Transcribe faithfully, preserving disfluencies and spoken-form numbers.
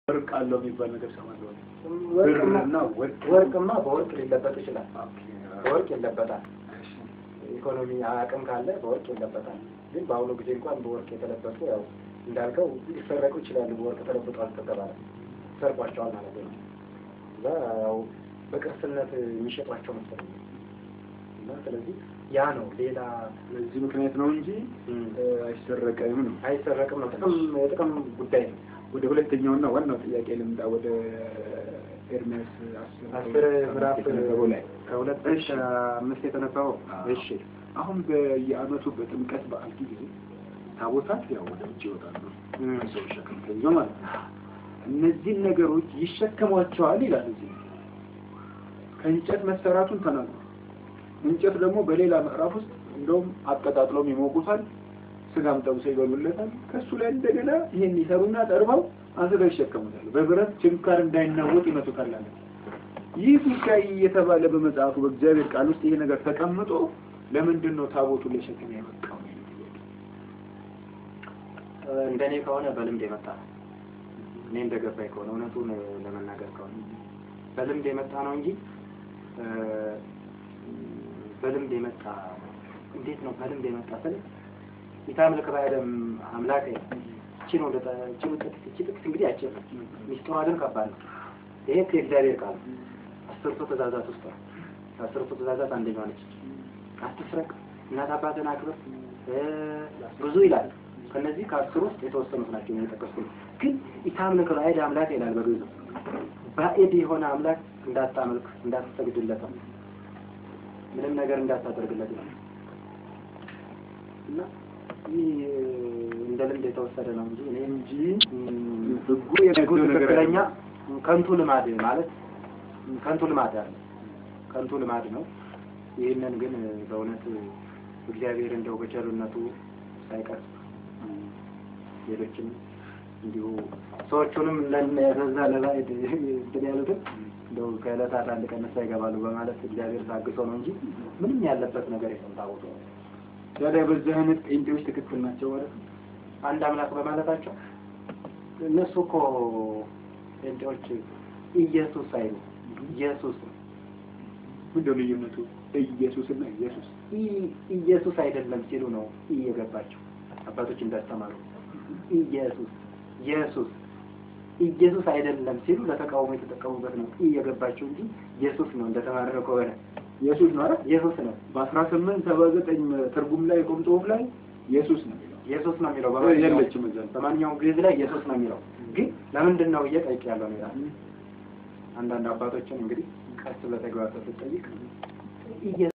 ወርቅ አለው የሚባል ነገር ሰማለሁ። ወርቅና ወርቅማ በወርቅ ሊለበጥ ይችላል። በወርቅ ይለበጣል። ኢኮኖሚ አቅም ካለ በወርቅ ይለበጣል። ግን በአሁኑ ጊዜ እንኳን በወርቅ የተለበጡ ያው እንዳልከው ሊሰረቁ ይችላሉ። በወርቅ ተለብጧል ተባለ ሰርቋቸዋል ማለት ነው። ያው በቅርስነት የሚሸጧቸው መሰለኝ እና ስለዚህ ያ ነው ሌላ ለዚህ ምክንያት ነው እንጂ አይሰረቀም ነው አይሰረቅም ነው። ጥቅም ጥቅም ጉዳይ ነው። ወደ ሁለተኛውና ዋናው ጥያቄ ልምጣ። ወደ ኤርሚያስ አስር ምዕራፍ ላይ ከሁለት እስከ አምስት የተነበበው። እሺ አሁን በየዓመቱ በጥምቀት በዓል ጊዜ ታቦታት ያው ወደ ውጭ ይወጣሉ። ሰው ሸክም ተይዞ ማለት ነው። እነዚህ ነገሮች ይሸከሟቸዋል ይላል እዚህ ከእንጨት መሰራቱን ተናግሯል። እንጨት ደግሞ በሌላ ምዕራፍ ውስጥ እንደውም አቀጣጥሎም ይሞቁታል፣ ስጋም ጠብሰው ይበሉለታል። ከሱ ላይ እንደገና ይሄን ይሰሩና ጠርበው አንስተው ይሸከሙታል። በብረት ችንካር እንዳይናወጥ ይመቱታል አለ። ይህ ጉዳይ የተባለ በመጽሐፉ በእግዚአብሔር ቃል ውስጥ ይሄ ነገር ተቀምጦ ለምንድን ነው ታቦቱን ለሸክም ያበቃው? እንደኔ ከሆነ በልምድ የመጣ ነው። እኔ እንደገባኝ ከሆነ እውነቱን ለመናገር ከሆነ በልምድ የመጣ ነው እንጂ በልምድ የመጣ እንዴት ነው በልምድ የመጣ ስለ ይታምልክ ባይደም አምላክ እቺ ነው ለታ እቺ ጥቅስ እቺ ጥቅስ እንግዲህ አጭር ሚስጥሩ አይደል ከባድ ነው። ይሄ ከእግዚአብሔር ቃል አስርቱ ትእዛዛት ውስጥ አስርቱ ትእዛዛት አንደኛው ነች። አትስረቅ፣ እናት አባትን አክብር ብዙ ይላል። ከነዚህ ከአስሩ ውስጥ የተወሰኑት ናቸው የሚጠቀሱት። ግን ይታምልክ ባይደም አምላክ ይላል በግዕዝ ባዕድ የሆነ አምላክ እንዳታመልክ እንዳትሰግድለት ምንም ነገር እንዳታደርግለት ነው እና እንደ ልምድ የተወሰደ ነው እንጂ እኔ እንጂ ህጉ የነገው ነገርኛ ከንቱ ልማድ ማለት ከንቱ ልማድ አይደል ከንቱ ልማድ ነው። ይሄንን ግን በእውነት እግዚአብሔር እንደው በቸርነቱ ሳይቀር ሌሎችም እንዲሁ ሰዎቹንም ለነዛ ለባይድ እንትን ያሉትን እንደው ከዕለታት አንድ ቀን ሳይገባሉ በማለት እግዚአብሔር ታግሶ ነው እንጂ ምንም ያለበት ነገር የለም። ታውቆ ታዲያ በዚህ አይነት ጴንጤዎች ትክክል ናቸው ማለት ነው አንድ አምላክ በማለታቸው። እነሱ እኮ ጴንጤዎች ኢየሱስ አይሉ ኢየሱስ ምንድነው ልዩነቱ? ኢየሱስና ኢየሱስ ኢየሱስ አይደለም ሲሉ ነው እየገባቸው አባቶች እንዳስተማሩ ኢየሱስ ኢየሱስ ኢየሱስ አይደለም ሲሉ ለተቃውሞ የተጠቀሙበት ነው እየገባቸው እንጂ ኢየሱስ ነው እንደተማረከው ከሆነ ኢየሱስ ነው አይደል? ኢየሱስ ነው በ1879 ትርጉም ላይ ቆምጦፍ ላይ ኢየሱስ ነው ኢየሱስ ነው የሚለው የለችም እዛ በማንኛውም ግዕዝ ላይ ኢየሱስ ነው የሚለው። ግን ለምንድን ነው እየጠየቅ ያለው ነው ይላል። አንዳንድ አባቶችን እንግዲህ ቀስ ብለህ ተግባብተህ ስትጠይቅ